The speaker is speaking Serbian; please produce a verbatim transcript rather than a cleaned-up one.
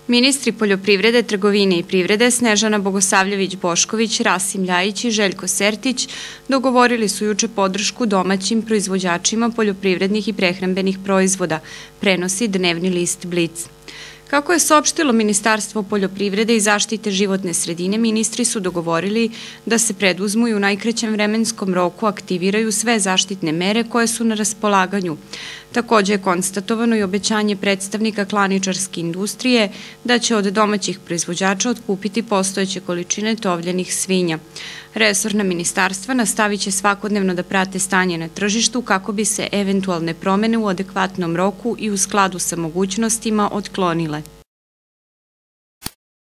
Ministri poljoprivrede, trgovine i privrede Snežana Bogosavljević-Bošković, Rasim Ljajić i Željko Sertić dogovorili su juče podršku domaćim proizvođačima poljoprivrednih i prehrambenih proizvoda, prenosi dnevni list Blic. Kako je saopštilo Ministarstvo poljoprivrede i zaštite životne sredine, ministri su dogovorili da se preduzmu i u najkraćem vremenskom roku aktiviraju sve zaštitne mere koje su na raspolaganju. Također je konstatovano i obećanje predstavnika klaničarske industrije da će od domaćih proizvođača otkupiti postojeće količine tovljenih svinja. Resorna ministarstva nastavit će svakodnevno da prate stanje na tržištu kako bi se eventualne promene u adekvatnom roku i u skladu sa mogućnostima otklonile.